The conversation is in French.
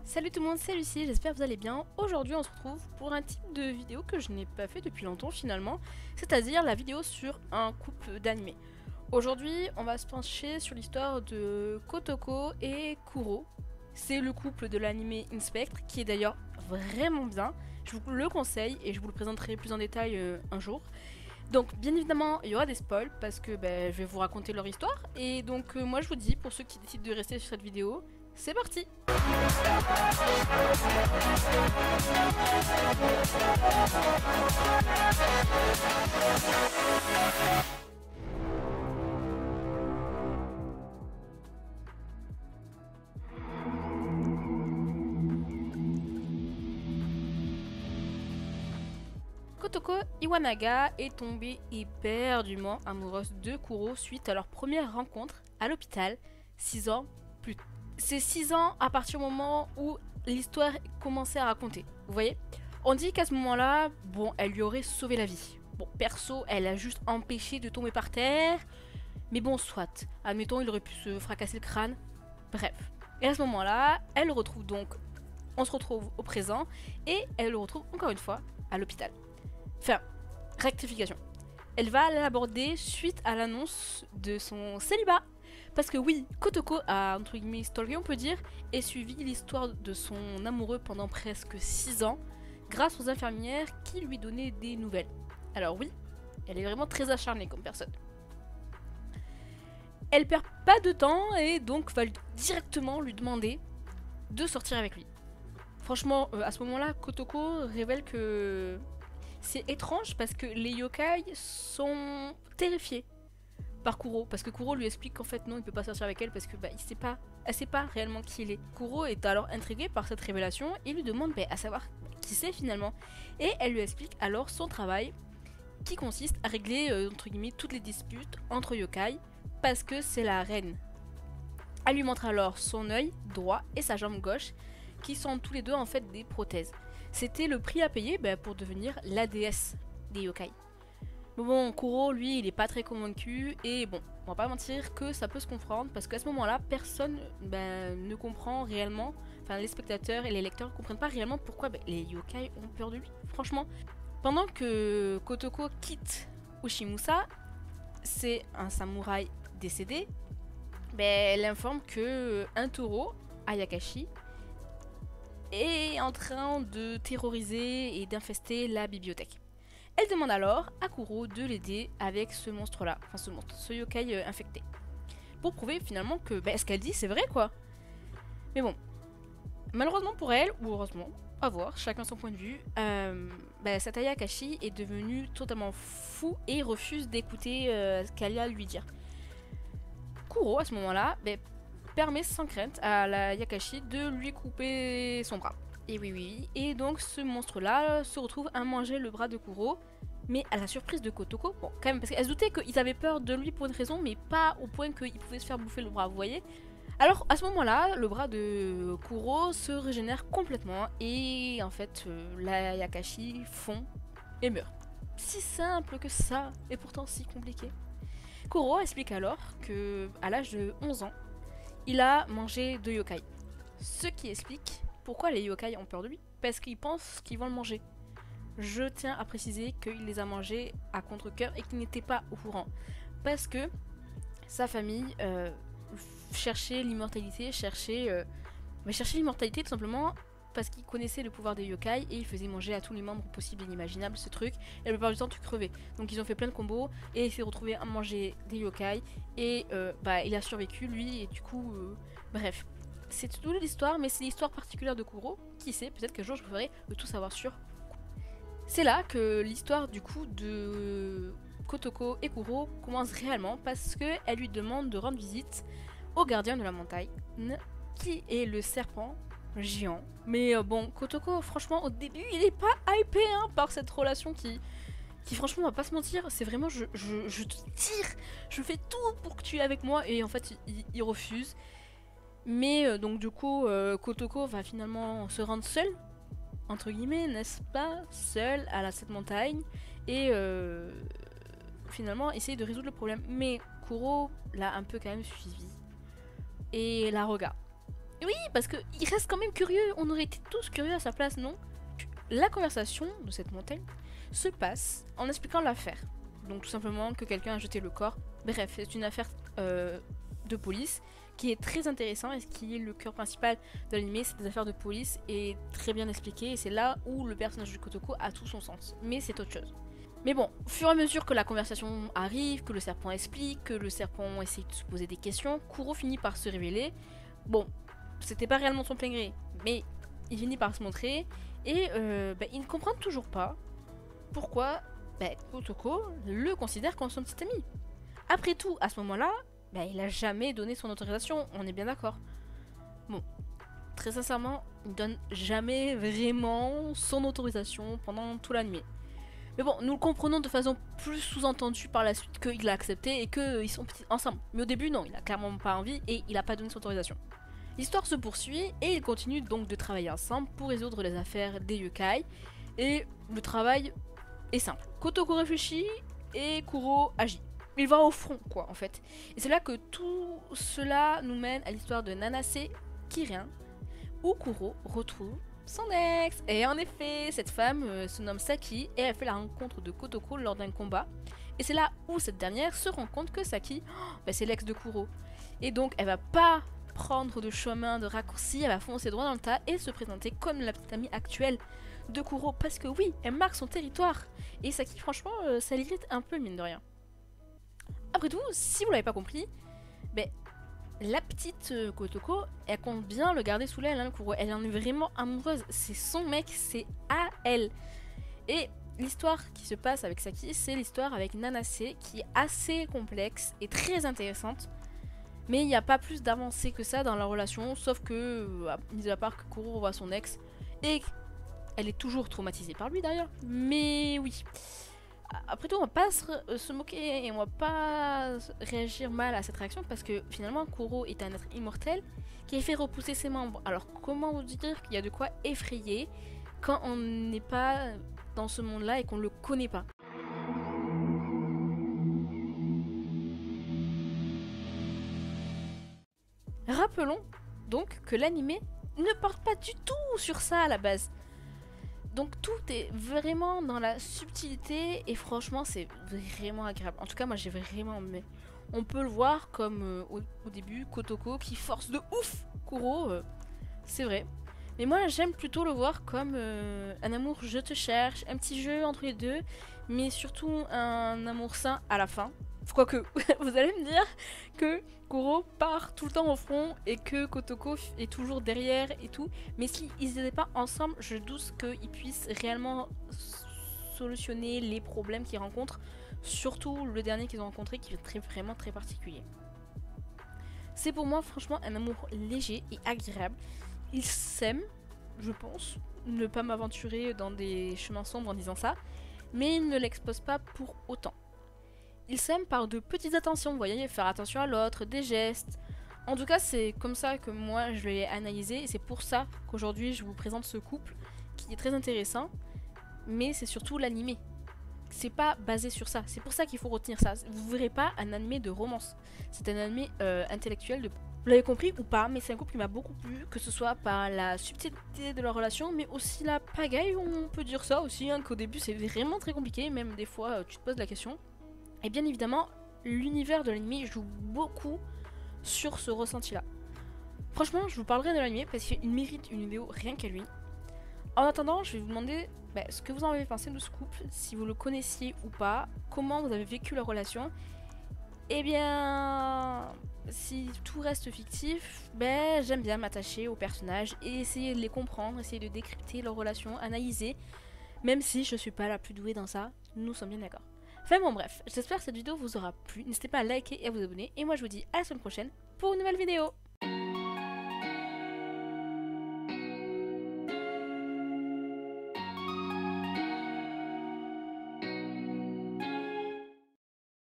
Salut tout le monde, c'est Lucie, j'espère que vous allez bien. Aujourd'hui on se retrouve pour un type de vidéo que je n'ai pas fait depuis longtemps finalement, c'est-à-dire la vidéo sur un couple d'animés. Aujourd'hui on va se pencher sur l'histoire de Kotoko et Kuro. C'est le couple de l'animé Inspectre qui est d'ailleurs vraiment bien, je vous le conseille et je vous le présenterai plus en détail un jour. Donc bien évidemment il y aura des spoils parce que je vais vous raconter leur histoire et donc moi je vous dis pour ceux qui décident de rester sur cette vidéo, c'est parti. Kotoko Iwanaga est tombée éperdument amoureuse de Kuro suite à leur première rencontre à l'hôpital 6 ans plus tard. C'est 6 ans à partir du moment où l'histoire commençait à raconter. Vous voyez? On dit qu'à ce moment-là, bon, elle lui aurait sauvé la vie. Bon, perso, elle a juste empêché de tomber par terre. Mais bon, soit. Admettons, il aurait pu se fracasser le crâne. Bref. Et à ce moment-là, elle le retrouve donc. On se retrouve au présent. Et elle le retrouve encore une fois à l'hôpital. Enfin, rectification. Elle va l'aborder suite à l'annonce de son célibat. Parce que oui, Kotoko a, entre guillemets, stalké, on peut dire, et suivi l'histoire de son amoureux pendant presque 6 ans, grâce aux infirmières qui lui donnaient des nouvelles. Alors oui, elle est vraiment très acharnée comme personne. Elle perd pas de temps et donc va directement lui demander de sortir avec lui. Franchement, à ce moment-là, Kotoko révèle que c'est étrange parce que les yokai sont terrifiés par Kuro, parce que Kuro lui explique qu'en fait non, il peut pas sortir avec elle parce que elle sait pas réellement qui il est. Kuro est alors intrigué par cette révélation et lui demande à savoir qui c'est finalement. Et elle lui explique alors son travail qui consiste à régler entre guillemets toutes les disputes entre yokai parce que c'est la reine. Elle lui montre alors son œil droit et sa jambe gauche qui sont tous les deux en fait des prothèses. C'était le prix à payer pour devenir la déesse des yokai. Mais bon, Kuro, lui, il est pas très convaincu et bon, on va pas mentir que ça peut se comprendre parce qu'à ce moment-là, personne ne comprend réellement, enfin les spectateurs et les lecteurs ne comprennent pas réellement pourquoi les yokai ont peur de lui, franchement. Pendant que Kotoko quitte Ushimusa, c'est un samouraï décédé, elle informe que un taureau, Ayakashi, est en train de terroriser et d'infester la bibliothèque. Elle demande alors à Kuro de l'aider avec ce monstre-là, enfin ce yokai infecté. Pour prouver finalement que ce qu'elle dit c'est vrai quoi. Mais bon, malheureusement pour elle, ou heureusement, à voir, chacun son point de vue, Sataya Akashi est devenu totalement fou et refuse d'écouter ce qu'elle a à lui dire. Kuro à ce moment-là permet sans crainte à la Yakashi de lui couper son bras. Et oui, et donc ce monstre-là se retrouve à manger le bras de Kuro, mais à la surprise de Kotoko, bon quand même, parce qu'elle se doutait qu'ils avaient peur de lui pour une raison, mais pas au point qu'il pouvait se faire bouffer le bras, vous voyez. Alors à ce moment-là, le bras de Kuro se régénère complètement, et en fait, la Yakashi fond et meurt. Si simple que ça, et pourtant si compliqué. Kuro explique alors que, à l'âge de 11 ans, il a mangé 2 yokai. Ce qui explique pourquoi les yokai ont peur de lui, parce qu'ils pensent qu'ils vont le manger. Je tiens à préciser qu'il les a mangés à contre-cœur et qu'il n'était pas au courant. Parce que sa famille cherchait l'immortalité, cherchait l'immortalité tout simplement parce qu'ils connaissaient le pouvoir des yokai et ils faisaient manger à tous les membres possibles et inimaginables ce truc. Et la plupart du temps, tu crevais. Donc ils ont fait plein de combos et il s'est retrouvé à manger des yokai et il a survécu lui et du coup, bref. C'est toute l'histoire, mais c'est l'histoire particulière de Kuro. Qui sait, peut-être qu'un jour je vous ferai de tout savoir sur. C'est là que l'histoire du coup de Kotoko et Kuro commence réellement parce qu'elle lui demande de rendre visite au gardien de la montagne, qui est le serpent géant. Mais bon, Kotoko, franchement, au début, il est pas hypé par cette relation qui franchement, on va pas se mentir, c'est vraiment je te tire, je fais tout pour que tu es avec moi et en fait, il refuse. Mais donc du coup, Kotoko va finalement se rendre seul, entre guillemets, n'est-ce pas, seul à cette montagne et finalement essayer de résoudre le problème. Mais Kuro l'a un peu quand même suivi et la regarde. Oui, parce qu'il reste quand même curieux. On aurait été tous curieux à sa place, non? La conversation de cette montagne se passe en expliquant l'affaire. Donc tout simplement que quelqu'un a jeté le corps. Bref, c'est une affaire de police qui est très intéressant et qui est le cœur principal de l'anime. C'est des affaires de police et très bien expliqué. Et c'est là où le personnage de Kotoko a tout son sens. Mais c'est autre chose. Mais bon, au fur et à mesure que la conversation arrive, que le serpent explique, que le serpent essaie de se poser des questions, Kuro finit par se révéler. Bon, c'était pas réellement son plein gré, mais il finit par se montrer et il ne comprend toujours pas pourquoi Kotoko le considère comme son petit ami. Après tout, à ce moment-là, il a jamais donné son autorisation, on est bien d'accord. Bon, très sincèrement, il donne jamais vraiment son autorisation pendant tout l'anime. Mais bon, nous le comprenons de façon plus sous-entendue par la suite qu'il l'a accepté et qu'ils sont ensemble. Mais au début, non, il a clairement pas envie et il a pas donné son autorisation. L'histoire se poursuit et ils continuent donc de travailler ensemble pour résoudre les affaires des yokai. Et le travail est simple. Kotoko réfléchit et Kuro agit. Il va au front, quoi, en fait. Et c'est là que tout cela nous mène à l'histoire de Nanase Kirin, où Kuro retrouve son ex. Et en effet, cette femme se nomme Saki et elle fait la rencontre de Kotoko lors d'un combat. Et c'est là où cette dernière se rend compte que Saki, c'est l'ex de Kuro. Et donc elle va pas prendre de chemin de raccourci, elle va foncer droit dans le tas et se présenter comme la petite amie actuelle de Kuro. Parce que oui, elle marque son territoire. Et Saki, franchement, ça l'irrite un peu, mine de rien. Après tout, si vous l'avez pas compris, la petite Kotoko, elle compte bien le garder sous l'aile, hein, Kuro. Elle en est vraiment amoureuse. C'est son mec, c'est à elle. Et l'histoire qui se passe avec Saki, c'est l'histoire avec Nanase, qui est assez complexe et très intéressante. Mais il n'y a pas plus d'avancée que ça dans la relation, sauf que, mis à part que Kuro revoit son ex, et elle est toujours traumatisée par lui d'ailleurs. Mais oui. Après tout, on va pas se moquer et on va pas réagir mal à cette réaction parce que finalement Kuro est un être immortel qui a fait repousser ses membres. Alors comment vous dire qu'il y a de quoi effrayer quand on n'est pas dans ce monde-là et qu'on le connaît pas? Rappelons donc que l'anime ne porte pas du tout sur ça à la base. Donc tout est vraiment dans la subtilité et franchement c'est vraiment agréable. En tout cas moi j'ai vraiment aimé. On peut le voir comme au début Kotoko qui force de ouf Kuro, c'est vrai. Mais moi j'aime plutôt le voir comme un amour je te cherche, un petit jeu entre les deux, mais surtout un amour sain à la fin. Quoique, vous allez me dire que Kuro part tout le temps au front et que Kotoko est toujours derrière et tout. Mais s'ils n'étaient pas ensemble, je doute qu'ils puissent réellement solutionner les problèmes qu'ils rencontrent. Surtout le dernier qu'ils ont rencontré qui est vraiment très particulier. C'est pour moi franchement un amour léger et agréable. Ils s'aiment, je pense. Ne pas m'aventurer dans des chemins sombres en disant ça. Mais ils ne l'exposent pas pour autant. Ils s'aiment par de petites attentions, vous voyez, faire attention à l'autre, des gestes. En tout cas, c'est comme ça que moi je l'ai analysé et c'est pour ça qu'aujourd'hui je vous présente ce couple qui est très intéressant. Mais c'est surtout l'animé. C'est pas basé sur ça. C'est pour ça qu'il faut retenir ça. Vous verrez pas un animé de romance. C'est un animé intellectuel de... Vous l'avez compris ou pas, mais c'est un couple qui m'a beaucoup plu, que ce soit par la subtilité de leur relation, mais aussi la pagaille, on peut dire ça aussi, hein, qu'au début c'est vraiment très compliqué, même des fois tu te poses la question. Et bien évidemment, l'univers de l'anime joue beaucoup sur ce ressenti-là. Franchement, je vous parlerai de l'anime parce qu'il mérite une vidéo rien qu'à lui. En attendant, je vais vous demander ce que vous en avez pensé de ce couple, si vous le connaissiez ou pas, comment vous avez vécu leur relation. Et bien, si tout reste fictif, j'aime bien m'attacher aux personnages et essayer de les comprendre, essayer de décrypter leur relation, analyser, même si je suis pas la plus douée dans ça, nous sommes bien d'accord. Enfin bon bref, j'espère que cette vidéo vous aura plu, n'hésitez pas à liker et à vous abonner, et moi je vous dis à la semaine prochaine pour une nouvelle vidéo.